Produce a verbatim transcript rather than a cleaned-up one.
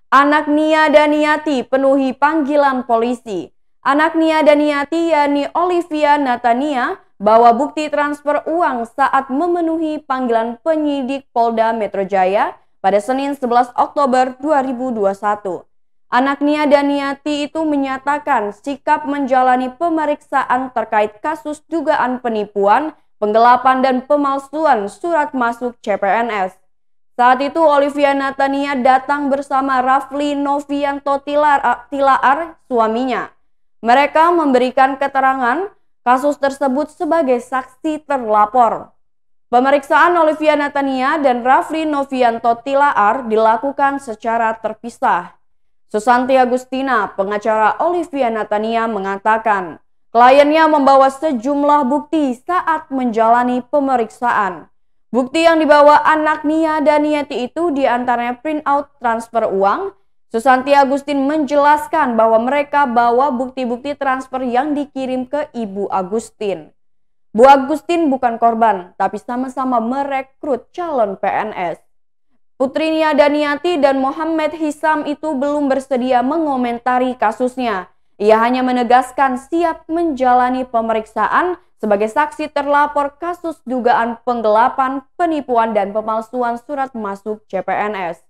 Anak Nia Daniati penuhi panggilan polisi. Anak Nia Daniati yakni Olivia Natania bawa bukti transfer uang saat memenuhi panggilan penyidik Polda Metro Jaya pada Senin sebelas Oktober dua ribu dua puluh satu. Anak Nia Daniati itu menyatakan sikap menjalani pemeriksaan terkait kasus dugaan penipuan, penggelapan dan pemalsuan surat masuk C P N S. Saat itu Olivia Natania datang bersama Rafli Novianto Tilaar, Tilaar, suaminya. Mereka memberikan keterangan kasus tersebut sebagai saksi terlapor. Pemeriksaan Olivia Natania dan Rafli Novianto Tilaar dilakukan secara terpisah. Susanti Agustina, pengacara Olivia Natania, mengatakan kliennya membawa sejumlah bukti saat menjalani pemeriksaan. Bukti yang dibawa anak Nia Daniati itu diantaranya print out transfer uang. Susanti Agustin menjelaskan bahwa mereka bawa bukti-bukti transfer yang dikirim ke Ibu Agustin. Bu Agustin bukan korban, tapi sama-sama merekrut calon P N S. Putri Nia Daniati dan Muhammad Hisam itu belum bersedia mengomentari kasusnya. Ia hanya menegaskan siap menjalani pemeriksaan sebagai saksi terlapor kasus dugaan penggelapan, penipuan, dan pemalsuan surat masuk C P N S.